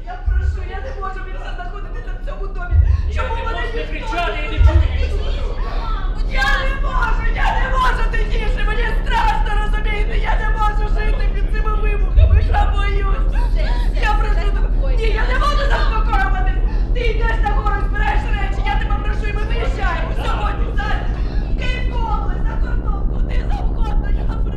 Я прошу, я не можу більше знаходитися в цьому домі. Чому мене не ніхто кричати, не я не чую. Я не можу тихіше, мені страшно, розумієте? Я не можу жити під цими вибухами, я боюсь. Я прошу тебе, ні, я не можу заспокоюватись. Ти йдеш на гору, збираєш речі, я тебе прошу, і ми виїжджаємо сьогодні, зараз. Київську область, за кордон, куди завгодно, я прошу.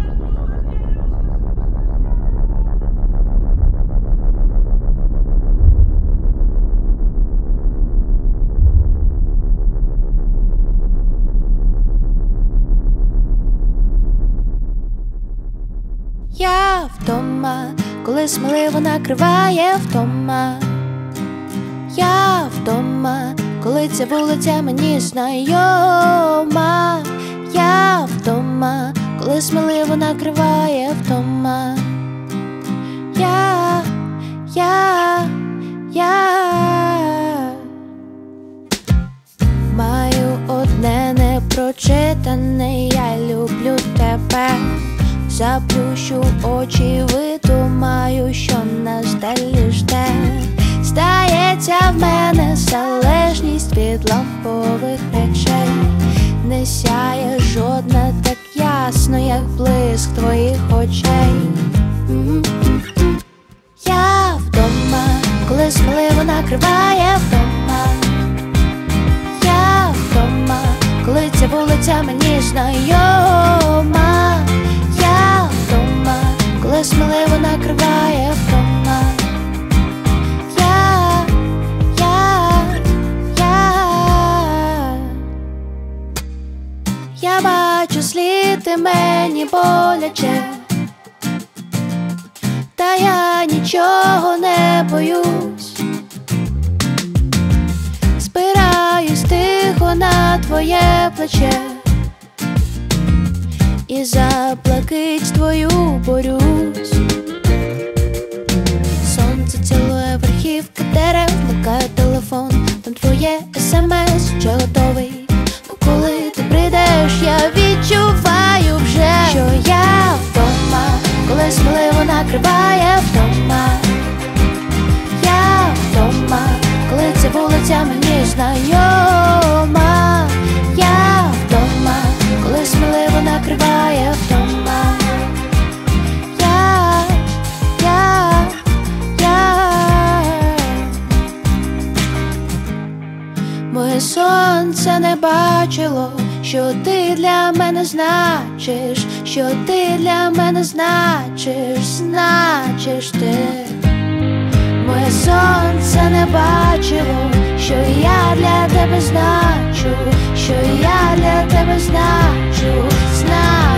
Я вдома, коли сміливо накриває втома. Я вдома, коли ця вулиця мені знайома. Я вдома, коли сміливо накриває втома. Я маю одне непрочитане, я люблю тебе. Заплющу очі, видумаю, що нас далі жде. Здається, в мене залежність від лампових речей. Не сяє жодна так ясно, як блиск твоїх очей. Я вдома, коли сміливо накриває вдома. Я вдома, коли ця вулиця мені знайома. Я вдома, коли сміливо накриває вдома. Я бачу слід, і мені боляче, та я нічого не боюсь. Спираюсь тихо на твоє плече і за блакить твою борюсь. Сонце цілує верхівки дерев, микає телефон, там твоє смс, вже готовий. Коли ти прийдеш, я відчуваю вже, що я вдома, коли сміливо накриває вдома. Я вдома, коли ця вулиця мені знайома. Я вдома, коли сміливо накриває вдома. Моє сонце не бачило, що ти для мене значиш, що ти для мене значиш ти. Моє сонце не бачило, що я для тебе значу, що я для тебе значу.